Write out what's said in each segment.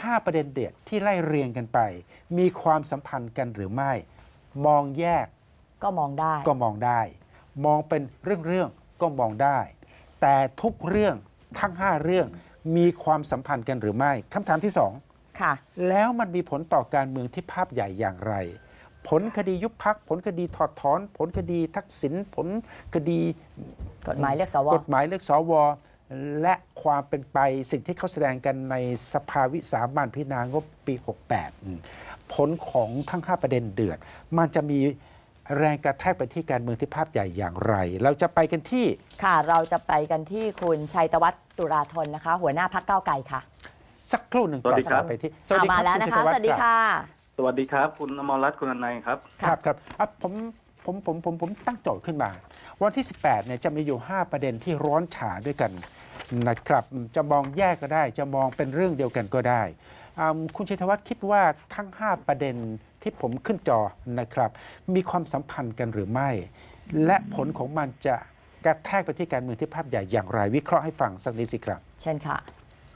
5 ประเด็นเด็ดที่ไล่เรียงกันไปมีความสัมพันธ์กันหรือไม่มองแยกก็มองได้มองเป็นเรื่องก็มองได้แต่ทุกเรื่องทั้ง5เรื่องมีความสัมพันธ์กันหรือไม่คำถามที่2 ค่ะแล้วมันมีผลต่อการเมืองที่ภาพใหญ่อย่างไรผลคดียุบพรรคผลคดีถอดถอนผลคดีทักษิณผลคดีกฎหมายเลือกสวและความเป็นไปสิ่งที่เขาแสดงกันในสภาวิสามัญพิจารณางบปี68ผลของทั้ง5ประเด็นเดือดมันจะมีแรงกระแทกไปที่การเมืองที่ภาพใหญ่อย่างไรเราจะไปกันที่เราจะไปกันที่คุณชัยธวัฒน์ตุลาธนนะคะหัวหน้าพรรคก้าวไกลค่ะสักครู่หนึ่งก่อนจะไปที่สวัสดีครับมาแล้วนะคะสวัสดีค่ะสวัสดีครับคุณอมรรัตน์คุณอนัยครับครับผมตั้งโจทย์ขึ้นมาวันที่18เนี่ยจะมีอยู่5ประเด็นที่ร้อนฉาด้วยกันนะครับจะมองแยกก็ได้จะมองเป็นเรื่องเดียวกันก็ได้คุณชัยธวัฒน์คิดว่าทั้ง5ประเด็นที่ผมขึ้นจอนะครับมีความสัมพันธ์กันหรือไม่และผลของมันจะกระแทกไปที่การเมืองที่ภาพใหญ่อย่างไรวิเคราะห์ให้ฟังสักนิดสิครับเช่นค่ะ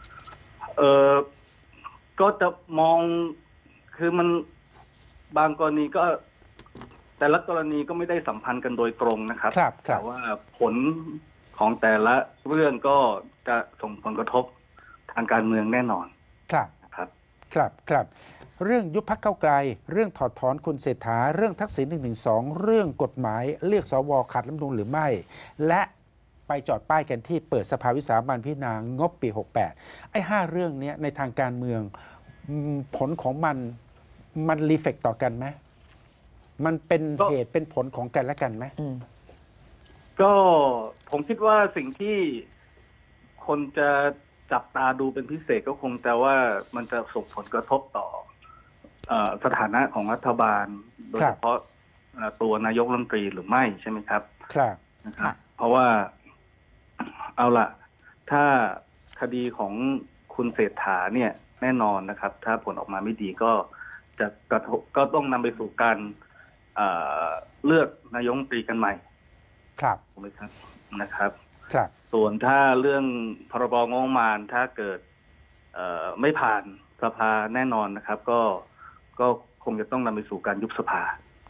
ก็จะมองคือมันบางกรณีก็แต่ละกรณีก็ไม่ได้สัมพันธ์กันโดยตรงนะครับแต่ว่าผลของแต่ละเรื่องก็จะส่งผลกระทบทางการเมืองแน่นอนครับเรื่องยุบพรรคก้าวไกลเรื่องถอดถอนคุณเศรษฐาเรื่องทักษิณ112เรื่องกฎหมายเลือกสวขัดรัฐธรรมนูญหรือไม่และไปจอดป้ายกันที่เปิดสภาวิสามัญพิจารณางบปี68ไอ้5เรื่องนี้ในทางการเมืองผลของมันรีเฟกต่อกันไหมมันเป็นเหตุเป็นผลของกันและกันไหมก็ผมคิดว่าสิ่งที่คนจะจับตาดูเป็นพิเศษก็คงแต่ว่ามันจะส่งผลกระทบต่อสถานะของรัฐบาลโดยเฉพาะตัวนายกรัฐมนตรีหรือไม่ใช่ไหมครับนะครับเพราะว่าเอาล่ะถ้าคดีของคุณเศรษฐาเนี่ยแน่นอนนะครับถ้าผลออกมาไม่ดีก็จะกระทบก็ต้องนำไปสู่การเลือกนายกรัฐมนตรีกันใหม่ถูกไหมครับนะครับส่วนถ้าเรื่องพรบงบประมาณถ้าเกิดไม่ผ่านสภาแน่นอนนะครับก็คงจะต้องนำไปสู่การยุบสภา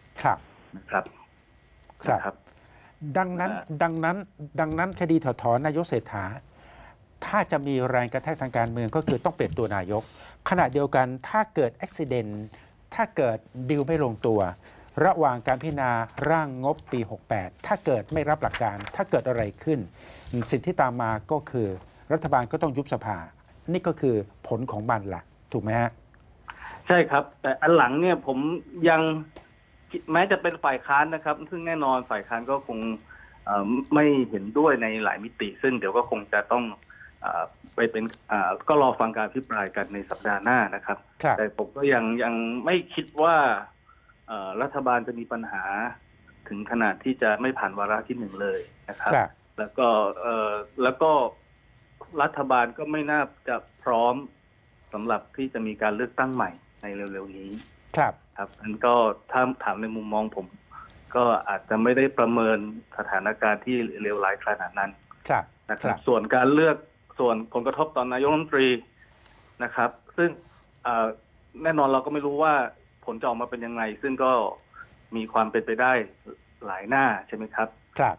นะครับดังนั้นคดีถอดถอนนายกเศรษฐาถ้าจะมีแรงกระแทกทางการเมืองก็คือต้องเปลี่ยนตัวนายกขณะเดียวกันถ้าเกิดอุบัติเหตุถ้าเกิดดีลไม่ลงตัวระหว่างการพิจารณาร่างงบปี68ถ้าเกิดไม่รับหลักการถ้าเกิดอะไรขึ้นสิ่งที่ตามมาก็คือรัฐบาลก็ต้องยุบสภานี่ก็คือผลของมันล่ะถูกไหมฮะใช่ครับแต่อันหลังเนี่ยผมยังแม้จะเป็นฝ่ายค้านนะครับซึ่งแน่นอนฝ่ายค้านก็คงไม่เห็นด้วยในหลายมิติซึ่งเดี๋ยวก็คงจะต้องไปเป็นก็รอฟังการอภิปรายกันในสัปดาห์หน้านะครับแต่ผมก็ยังไม่คิดว่ารัฐบาลจะมีปัญหาถึงขนาดที่จะไม่ผ่านวาระที่1เลยนะครับแล้วก็รัฐบาลก็ไม่น่าจะพร้อมสำหรับที่จะมีการเลือกตั้งใหม่ในเร็วๆนี้ครับอันก็ถ้าถามในมุมมองผมก็อาจจะไม่ได้ประเมินสถานการณ์ที่เลวร้ายขนาดนั้นนะครับส่วนการเลือกส่วนผลกระทบต่อนายกรัฐมนตรีนะครับซึ่งแน่นอนเราก็ไม่รู้ว่าผลจะออกมาเป็นยังไงซึ่งก็มีความเป็นไปได้หลายหน้าใช่ไหมครับ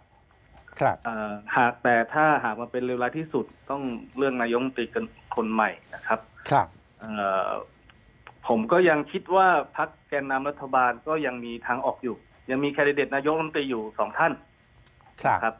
แต่ถ้าหากมันเป็นเลวร้ายที่สุดต้องเรื่องนายกรัฐมนตรีคนใหม่นะครับผมก็ยังคิดว่าพรรคแกนนำรัฐบาลก็ยังมีทางออกอยู่ยังมีแคนดิเดตนายกรัฐมนตรีอยู่2ท่านครับ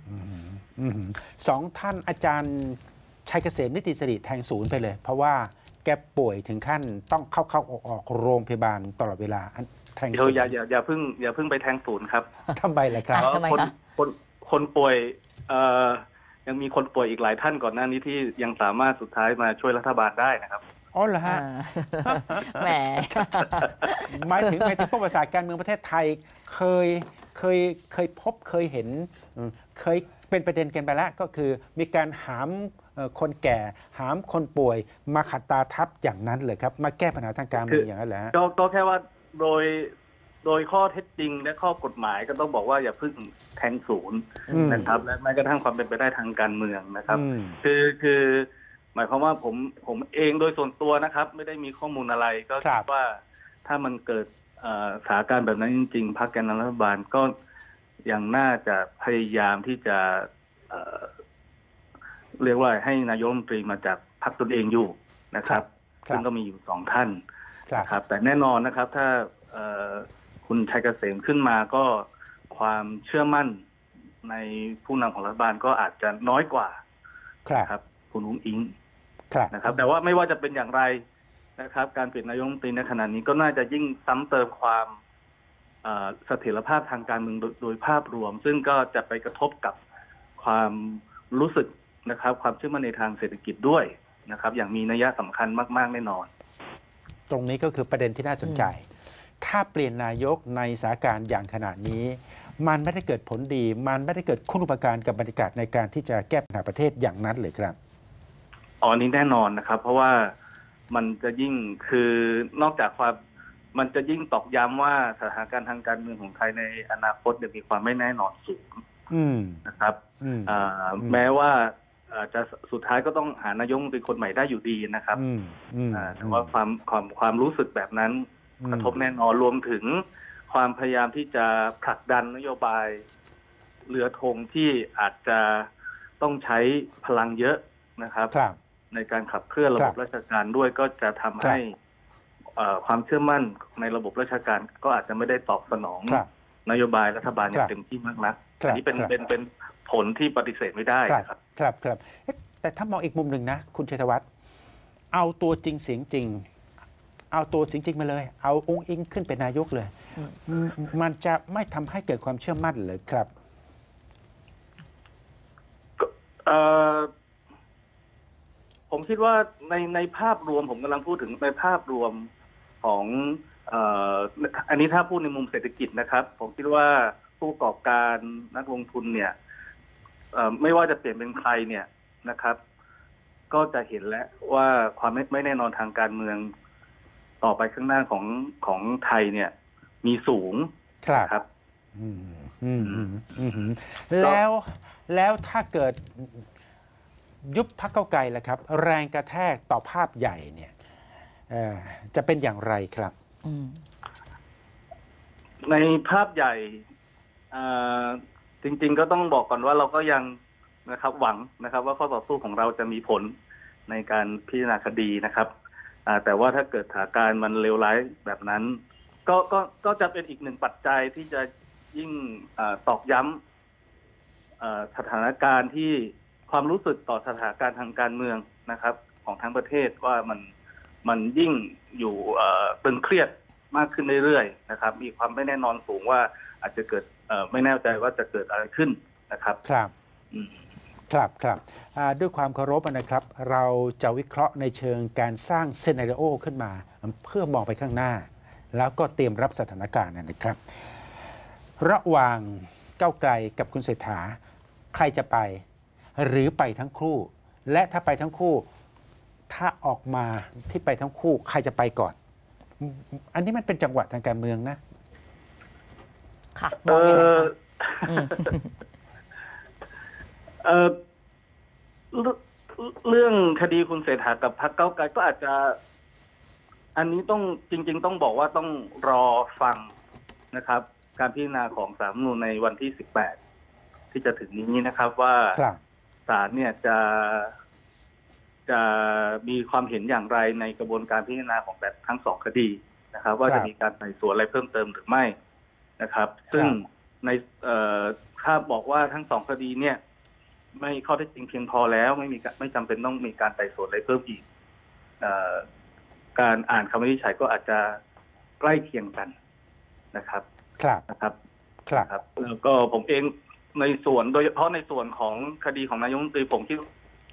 2ท่านอาจารย์ชัยเกษมนิติสิริแทงศูนย์ไปเลยเพราะว่าแกป่วยถึงขั้นต้องเข้าออกโรงพยาบาลตลอดเวลาแทงศูนย์อย่าเพิ่งไปแทงศูนย์ครับทำไมล่ะครับคนป่วยยังมีคนป่วยอีกหลายท่านก่อนหน้านี้ที่ยังสามารถสุดท้ายมาช่วยรัฐบาลได้นะครับอ๋อเหรอฮะแหมหมายถึงประวัติศาสตร์การเมืองประเทศไทยเคยพบเคยเห็นเคยเป็นประเด็นกันไปแล้วก็คือมีการหามคนแก่หามคนป่วยมาขัดตาทับอย่างนั้นเลยครับมาแก้ปัญหาทางการเมืองอย่างนั้นแหละก็แค่ว่าโดยข้อเท็จจริงและข้อกฎหมายก็ต้องบอกว่าอย่าเพิ่งแทงศูนย์นะครับและแม้กระทั่งความเป็นไปได้ทางการเมืองนะครับคือหมายความว่าผมเองโดยส่วนตัวนะครับ ไม่ได้มีข้อมูลอะไรก็คิดว่าถ้ามันเกิดสถานการณ์แบบนั้นจริงๆพรรคแกนนำรัฐบาลก็ยังน่าจะพยายามที่จะเรียกว่าให้นายกรัฐมนตรีมาจากพรรคตนเองอยู่นะครับซึ่งก็มีอยู่2 ท่านนะครับแต่แน่นอนนะครับถ้าคุณชัยเกษมขึ้นมาก็ความเชื่อมั่นในผู้นำของรัฐบาลก็อาจจะน้อยกว่าครับคุณอุ้งอิงนะครับแต่ว่าไม่ว่าจะเป็นอย่างไรนะครับการเปลี่ยนนายกรัฐมนตรีในขณะนี้ก็น่าจะยิ่งซ้ำเติมความเสถียรภาพทางการเมืองโดยภาพรวมซึ่งก็จะไปกระทบกับความรู้สึกนะครับความเชื่อมั่นในทางเศรษฐกิจด้วยนะครับอย่างมีนัยสำคัญมากๆแน่นอนตรงนี้ก็คือประเด็นที่น่าสนใจถ้าเปลี่ยนนายกในสถานการณ์อย่างขณะนี้มันไม่ได้เกิดผลดีมันไม่ได้เกิดคุณูปการกับบรรยากาศในการที่จะแก้ปัญหาประเทศอย่างนั้นเลยครับอันนี้แน่นอนนะครับเพราะว่ามันจะยิ่งคือนอกจากความมันจะยิ่งตอกย้ำว่าสถานการณ์ทางการเมืองของไทยในอนาคตจะมีความไม่แน่นอนสูงนะครับแม้ว่าจะสุดท้ายก็ต้องหานายกรัฐมนตรีคนใหม่ได้อยู่ดีนะครับแต่ว่าความรู้สึกแบบนั้นกระทบแน่นอนรวมถึงความพยายามที่จะผลักดันนโยบายเรือธงที่อาจจะต้องใช้พลังเยอะนะครับในการขับเคลื่อนระบบราชการด้วยก็จะทำให้ความเชื่อมั่นในระบบราชการก็อาจจะไม่ได้ตอบสนองนโยบายรัฐบาลอย่างเต็มที่มากนักอันนี้เป็นผลที่ปฏิเสธไม่ได้ครับครับแต่ถ้ามองอีกมุมหนึ่งนะคุณชัยธวัฒน์เอาตัวจริงเสียงจริงเอาตัวจริงมาเลยเอาองค์อิงขึ้นเป็นนายกเลยมันจะไม่ทำให้เกิดความเชื่อมั่นเลยครับผมคิดว่าในภาพรวมผมกำลังพูดถึงในภาพรวมของอันนี้ถ้าพูดในมุมเศรษฐกิจนะครับผมคิดว่าผู้ประกอบการนักลงทุนเนี่ยไม่ว่าจะเปลี่ยนเป็นใครเนี่ยนะครับก็จะเห็นแล้วว่าความไม่แน่นอนทางการเมืองต่อไปข้างหน้าของไทยเนี่ยมีสูงครับแล้วถ้าเกิดยุบพรรคก้าวไกลล่ะครับแรงกระแทกต่อภาพใหญ่เนี่ยจะเป็นอย่างไรครับในภาพใหญ่จริงๆก็ต้องบอกก่อนว่าเราก็ยังนะครับหวังนะครับว่าข้อต่อสู้ของเราจะมีผลในการพิจารณาคดีนะครับแต่ว่าถ้าเกิดสถานการณ์มันเลวร้ายแบบนั้นก็จะเป็นอีกหนึ่งปัจจัยที่จะยิ่งตอกย้ำสถานการณ์ที่ความรู้สึกต่อสถานการณ์ทางการเมืองนะครับของทั้งประเทศว่ามันยิ่งอยู่ตึงเครียดมากขึ้นเรื่อยๆนะครับมีความไม่แน่นอนสูงว่าอาจจะเกิดไม่แน่ใจว่าจะเกิดอะไรขึ้นนะครับครับด้วยความเคารพนะครับ เราจะวิเคราะห์ในเชิงการสร้างซีนาริโอขึ้นมาเพื่อมองไปข้างหน้าแล้วก็เตรียมรับสถานการณ์นะครับระหว่างก้าวไกลกับคุณเศรษฐาใครจะไปหรือไปทั้งคู่และถ้าไปทั้งคู่ถ้าออกมาที่ไปทั้งคู่ใครจะไปก่อนอันนี้มันเป็นจังหวะทางการเมืองนะค่ะเรื่องคดีคุณเศรษฐากับพรรคก้าวไกลก็อาจจะอันนี้ต้องจริงๆต้องบอกว่าต้องรอฟังนะครับการพิจารณาของศาลรัฐธรรมนูญในวันที่18ที่จะถึงนี้นะครับว่าศาลเนี่ยจะมีความเห็นอย่างไรในกระบวนการพิจารณาของแบบทั้ง2คดีนะครับว่าจะมีการไต่สวนอะไรเพิ่มเติมหรือไม่นะครับซึ่งในถ้าบอกว่าทั้ง2คดีเนี่ยไม่ข้อเท็จจริงเพียงพอแล้วไม่จำเป็นต้องมีการไต่สวนอะไรเพิ่มอีกการอ่านคำวินิจฉัยก็อาจจะใกล้เคียงกันนะครับนะครับแล้วก็ผมเองในส่วนโดยเฉพาะในส่วนของคดีของนายกรัฐมนตรีผมคิด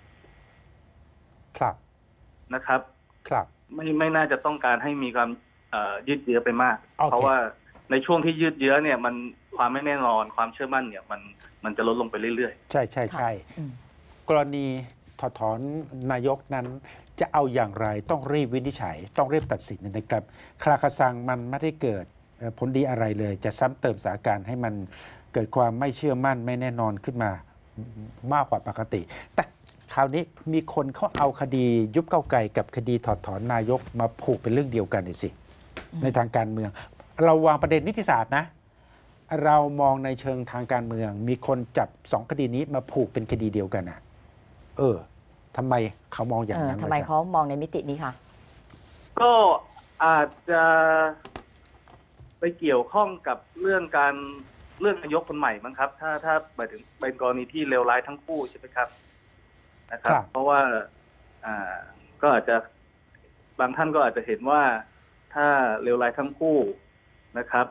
นะครับไม่น่าจะต้องการให้มีการยืดเยื้อไปมากเพราะว่าในช่วงที่ยืดเยื้อเนี่ยมันความไม่แน่นอนความเชื่อมั่นเนี่ยมันจะลดลงไปเรื่อยๆใช่กรณีถอดถอนนายกนั้นจะเอาอย่างไรต้องรีบวินิจฉัยต้องรีบตัดสินนะครับคลาคาซังมันไม่ได้เกิดผลดีอะไรเลยจะซ้ำเติมสถานการณ์ให้มันเกิดความไม่เชื่อมั่นไม่แน่นอนขึ้นมามากกว่าปกติแต่คราวนี้มีคนเขาเอาคดียุบก้าวไกลกับคดีถอดถอนนายกมาผูกเป็นเรื่องเดียวกันนี่สิในทางการเมือง เราวางประเด็นนิติศาสตร์นะ เรามองในเชิงทางการเมือง มีคนจับสองคดีนี้มาผูกเป็นคดีเดียวกันอ่ะทำไมเขามองอย่างนั้นทำไมเขามองในมิตินี้คะก็อาจจะไปเกี่ยวข้องกับเรื่องนายกคนใหม่มั้งครับ ถ้าหมายถึงเป็นกรณีที่เลวร้ายทั้งคู่ใช่ไหมครับนะครับ เพราะว่าก็อาจจะบางท่านก็อาจจะเห็นว่าถ้าเลวร้ายทั้งคู่นะครับ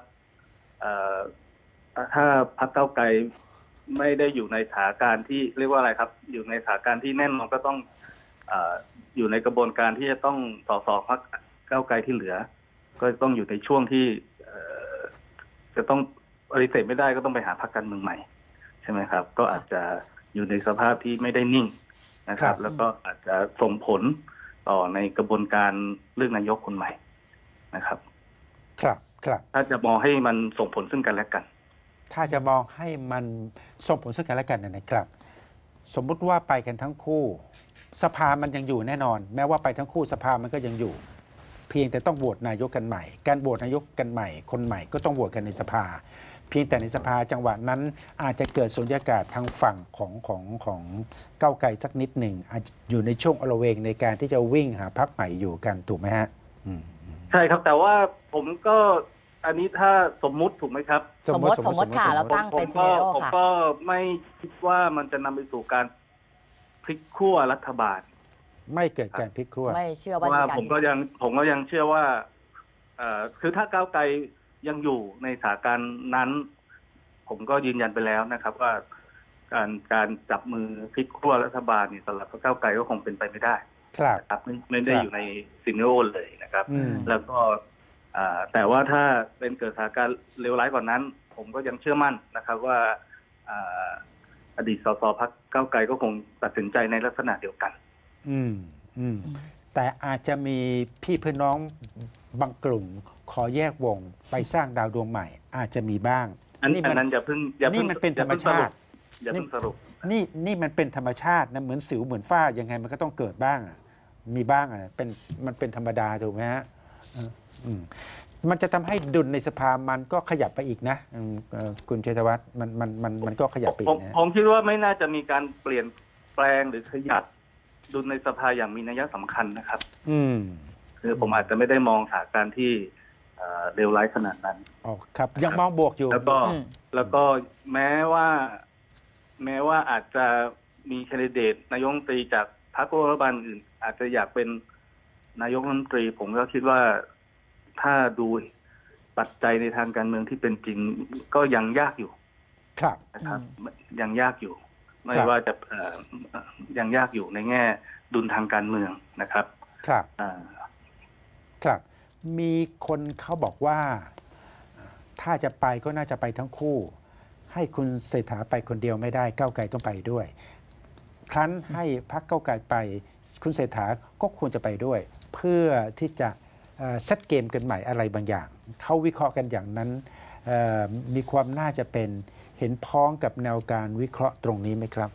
ถ้าพรรคก้าวไกลไม่ได้อยู่ในสถานการณ์ที่เรียกว่าอะไรครับ อยู่ในสถานการณ์ที่แน่นอนก็ต้องอยู่ในกระบวนการที่จะต้องต่อสอบพรรคก้าวไกลที่เหลือ ก็ต้องอยู่ในช่วงที่จะต้องปฏิเสธไม่ได้ก็ต้องไปหาพรรคการเมืองใหม่ใช่ไหมครับ ก็อาจจะอยู่ในสภาพที่ไม่ได้นิ่งนะครับ แล้วก็อาจจะส่งผลต่อในกระบวนการเลือกนายกคนใหม่นะครับครับถ้าจะมองให้มันส่งผลซึ่งกันและกันถ้าจะมองให้มันส่งผลซึ่งกันและกันนะครับ สมมุติว่าไปกันทั้งคู่สภามันยังอยู่แน่นอน แม้ว่าไปทั้งคู่สภามันก็ยังอยู่ เพียงแต่ต้องโหวตนายกกันใหม่การโหวตนายกกันใหม่คนใหม่ก็ต้องโหวตกันในสภา เพียงแต่ในสภาจังหวะนั้นอาจจะเกิดสุญญากาศทางฝั่งของก้าวไกลสักนิดหนึ่งอาจอยู่ในช่วงอลเวงในการที่จะวิ่งหาพรรคใหม่อยู่กันถูกไหมฮะใช่ครับแต่ว่าผมก็อันนี้ถ้าสมมุติถูกไหมครับสมมติค่ะเราตั้งเป็นซีเนโร่ค่ะผมก็ไม่คิดว่ามันจะนำไปสู่การพลิกขั้วรัฐบาลไม่เกิดการพลิกขั้วไม่เชื่อว่าผมก็ยังเชื่อว่าคือถ้าก้าวไกลยังอยู่ในสถานการณ์นั้น ผมก็ยืนยันไปแล้วนะครับ ว่าการจับมือพลิกขั้วรัฐบาลนี่สำหรับก้าวไกลก็คงเป็นไปไม่ได้ครับไม่ได้อยู่ในซีเนโร่เลยนะครับแล้วก็แต่ว่าถ้าเป็นเกิดสถานการณ์เลวร้ายกว่านั้น ผมก็ยังเชื่อมั่นนะครับว่าอดีตสสพรรคก้าวไกลก็คงตัดสินใจในลักษณะเดียวกันแต่อาจจะมีพี่เพื่อนน้องบางกลุ่มขอแยกวงไปสร้างดาวดวงใหม่อาจจะมีบ้างนี่มันนี่มันเป็นธรรมชาติอย่าเพิ่งสรุปนี่มันเป็นธรรมชาตินะเหมือนสิวเหมือนฝ้ายังไงมันก็ต้องเกิดบ้างมีบ้างมันเป็นธรรมดาถูกไหมฮะมันจะทำให้ดุลในสภามันก็ขยับไปอีกนะคุณชัยธวัฒน์มันก็ขยับไปอีกนะผมคิดว่าไม่น่าจะมีการเปลี่ยนแปลงหรือขยับดุลในสภาอย่างมีนัยสำคัญนะครับคือผมอาจจะไม่ได้มองสถานการณ์ที่เลวร้ายขนาดนั้นอ๋อครับยังมองบวกอยู่แล้วก็แม้ว่าอาจจะมีแคนดิเดตนายกรัฐมนตรีจากพรรครัฐบาลอื่นอาจจะอยากเป็นนายกรัฐมนตรีผมก็คิดว่าถ้าดูปัจจัยในทางการเมืองที่เป็นจริงก็ยังยากอยู่นะครับยังยากอยู่ไม่ว่าจะยังยากอยู่ในแง่ดุลทางการเมืองนะครับครับมีคนเขาบอกว่าถ้าจะไปก็น่าจะไปทั้งคู่ให้คุณเศรษฐาไปคนเดียวไม่ได้ก้าวไกลต้องไปด้วยครั้นให้พรรคก้าวไกลไปคุณเศรษฐาก็ควรจะไปด้วยเพื่อที่จะเซตเกมกันใหม่อะไรบางอย่างเขาวิเคราะห์กันอย่างนั้นมีความน่าจะเป็นเห็นพ้องกับแนวการวิเคราะห์ตรงนี้ไหมครับ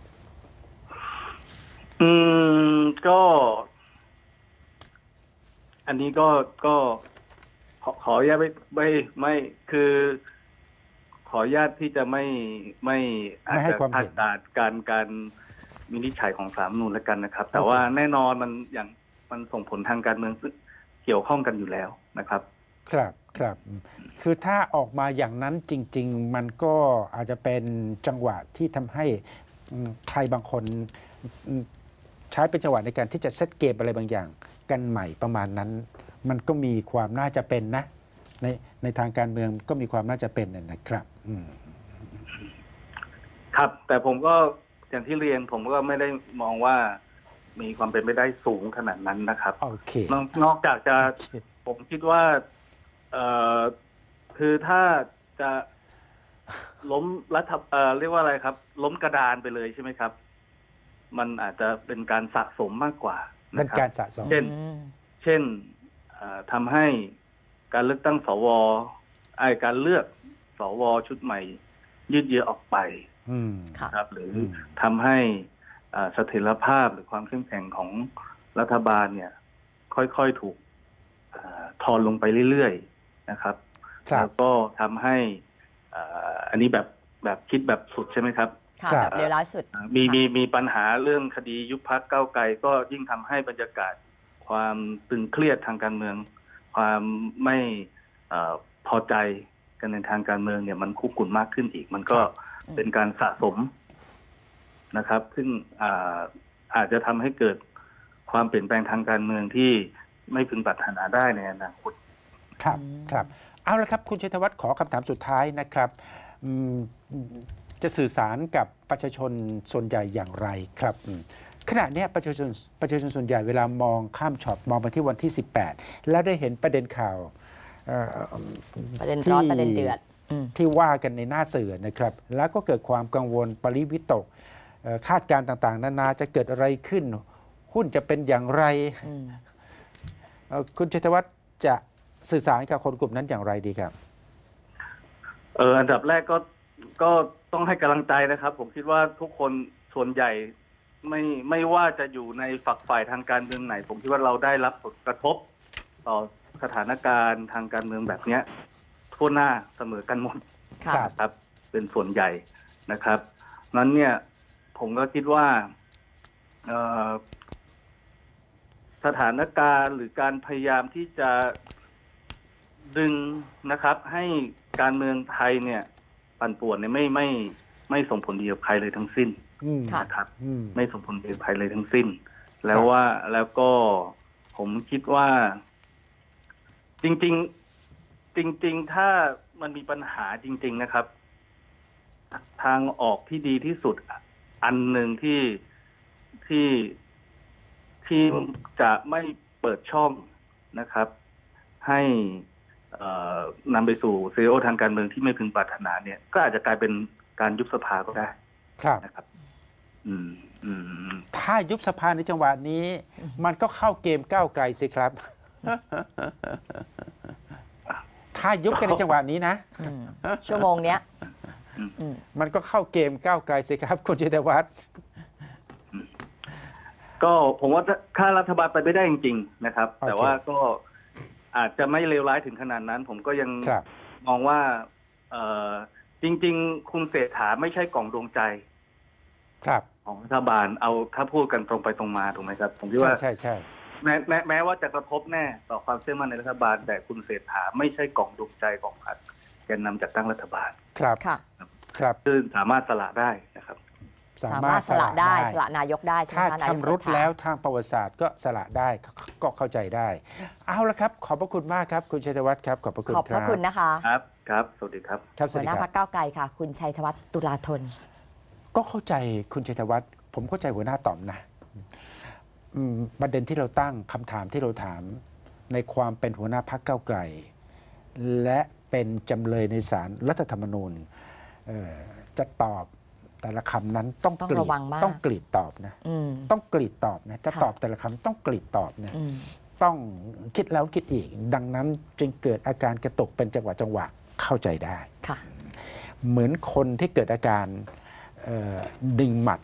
ก็อันนี้ก็ขออนุญาตไม่คือขออนุญาตที่จะไม่อาจจะคาดการวินิจฉัยของศาลรัฐธรรมนูญแล้วกันนะครับแต่ว่าแน่นอนมันส่งผลทางการเมืองเกี่ยวข้องกันอยู่แล้วนะครับครับคือถ้าออกมาอย่างนั้นจริงๆมันก็อาจจะเป็นจังหวะที่ทำให้ใครบางคนใช้เป็นจังหวะในการที่จะเซตเกมอะไรบางอย่างกันใหม่ประมาณนั้นมันก็มีความน่าจะเป็นนะในทางการเมืองก็มีความน่าจะเป็นนะครับครับแต่ผมก็อย่างที่เรียนผมก็ไม่ได้มองว่ามีความเป็นไปได้สูงขนาดนั้นนะครับนอกจากจะผมคิดว่าคือถ้าจะล้มเรียกว่าอะไรครับล้มกระดานไปเลยใช่ไหมครับมันอาจจะเป็นการสะสมมากกว่าเป็นการสะสมเช่นทำให้การเลือกตั้งสวการเลือกสวชุดใหม่ยืดเยื้อออกไปครับหรือทำให้เสถียรภาพหรือความเข้มแข็งของรัฐบาลเนี่ยค่อยๆถูกทอนลงไปเรื่อยๆนะครับแล้วก็ทำให้อันนี้แบบคิดแบบสุดใช่ไหมครับค่ะแบบเลวร้ายสุดมีปัญหาเรื่องคดียุบพรรคก้าวไกลก็ยิ่งทำให้บรรยากาศความตึงเครียดทางการเมืองความไม่พอใจกันในทางการเมืองเนี่ยมันคุกรุ่นมากขึ้นอีกมันก็เป็นการสะสมนะครับซึ่งอาจจะทำให้เกิดความเปลี่ยนแปลงทางการเมืองที่ไม่พึงปรารถนาได้ในอนาคตครับเอาละครับคุณชัยธวัฒน์ขอคำถามสุดท้ายนะครับจะสื่อสารกับประชาชนส่วนใหญ่อย่างไรครับขณะนี้ประชาชนส่วนใหญ่เวลามองข้ามช็อตมองไปที่วันที่ 18 แล้วได้เห็นประเด็นข่าวประเด็นร้อนประเด็นเดือดที่ว่ากันในหน้าสื่อนะครับแล้วก็เกิดความกังวลปริวิตกคาดการณ์ต่างๆนานาจะเกิดอะไรขึ้นหุ้นจะเป็นอย่างไรคุณชัยธวัฒน์จะสื่อสารกับคนกลุ่มนั้นอย่างไรดีครับอันดับแรกก็ต้องให้กำลังใจนะครับผมคิดว่าทุกคนส่วนใหญ่ไม่ว่าจะอยู่ในฝักฝ่ายทางการเมืองไหนผมคิดว่าเราได้รับผลกระทบต่อสถานการณ์ทางการเมืองแบบนี้ทั่วหน้าเสมอกันหมดครับเป็นส่วนใหญ่นะครับนั้นเนี่ยผมก็คิดว่าสถานการณ์หรือการพยายามที่จะดึงนะครับให้การเมืองไทยเนี่ยปั่นป่วนเนี่ยไม่ส่งผลดีกับใครเลยทั้งสิ้นนะครับไม่ส่งผลดีกับใครเลยทั้งสิ้นแล้วก็ผมคิดว่าจริงถ้ามันมีปัญหาจริงๆนะครับทางออกที่ดีที่สุดอันหนึ่งที่จะไม่เปิดช่องนะครับให้นำไปสู่ซีโอทางการเมืองที่ไม่พึงปรารถนาเนี่ยก็อาจจะกลายเป็นการยุบสภาก็ได้นะครับถ้ายุบสภาในจังหวะนี้มันก็เข้าเกมก้าวไกลสิครับถ้ายุบกันในจังหวะนี้นะชั่วโมงเนี้ยมันก็เข้าเกมก้าวไกลสิครับคุณชัยธวัฒน์ก็ผมว่าถ้ารัฐบาลไปไม่ได้จริงๆนะครับแต่ว่าก็อาจจะไม่เลวร้ายถึงขนาดนั้นผมก็ยังมองว่าจริงๆคุณเศรษฐาไม่ใช่กล่องดวงใจของรัฐบาลเอาถ้าพูดกันตรงไปตรงมาถูกไหมครับผมคิดว่าใช่แม้ว่าจะกระทบแน่ต่อความเชื่อมั่นในรัฐบาลแต่คุณเศรษฐาไม่ใช่กล่องดวงใจของพรรคแกนนำจัดตั้งรัฐบาลครับซึ่งสามารถสละได้นะครับสามารถสละได้สละนายกได้ถ้าชำรุดแล้วทางประวัติศาสตร์ก็สละได้ก็เข้าใจได้เอาละครับขอบพระคุณมากครับคุณชัยธวัฒน์ครับขอบพระคุณขอบพระคุณนะคะครับสวัสดีครับหัวหน้าพรรคก้าวไกลค่ะคุณชัยธวัฒน์ตุลาธนก็เข้าใจคุณชัยธวัฒน์ผมเข้าใจหัวหน้าต่อมนะประเด็นที่เราตั้งคำถามที่เราถามในความเป็นหัวหน้าพรรคก้าวไกลและเป็นจำเลยในศาลรัฐธรรมนูญจะตอบแต่ละคำนั้นต้องกรีดตอบนะต้องกรีดตอบนะจะตอบแต่ละคำต้องกรีดตอบนะต้องคิดแล้วคิดอีกดังนั้นจึงเกิดอาการกระตุกเป็นจังหวะเข้าใจได้เหมือนคนที่เกิดอาการดึงหมัด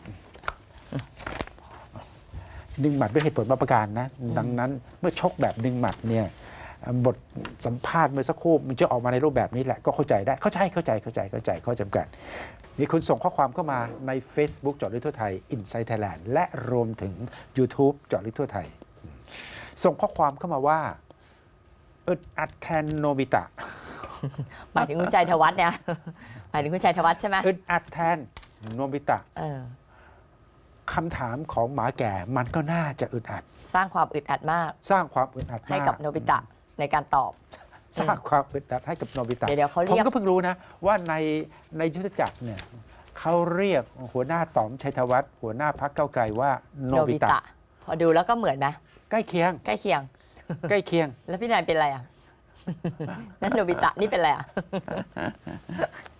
ด้วยเหตุผลประการนะดังนั้นเมื่อชกแบบดึงหมัดเนี่ยบทสัมภาษณ์เมื่อสักครู่มันจะออกมาในรูปแบบนี้แหละก็เข้าใจได้เข้าใจข้อจำกัดมีคุณส่งข้อความเข้ามาใน Facebook เจาะลึกทั่วไทย Inside Thailand และรวมถึง YouTube เจาะลึกทั่วไทยส่งข้อความเข้ามาว่าอึดอัดแทนโนบิตะหมายถึงคุณชัยธวัฒน์เนี่ยหมายถึงคุณชัยธวัฒน์ใช่ไหมอึดอัดแทนโนบิตะคำถามของหมาแก่มันก็น่าจะอึดอัดสร้างความอึดอัดมากให้กับโนบิตะในการตอบสร้างความอึดอัดให้กับโนบิตะผมก็เพิ่งรู้นะว่าในยุทธจักรเนี่ยเขาเรียกหัวหน้าต่อมชัยธวัฒน์หัวหน้าพรรคก้าวไกลว่าโนบิตะพอดูแล้วก็เหมือนไหมใกล้เคียงแล้วพี่นายเป็นอะไรอ่ะนั่นโนบิตะนี่เป็นอะไรอ่ะ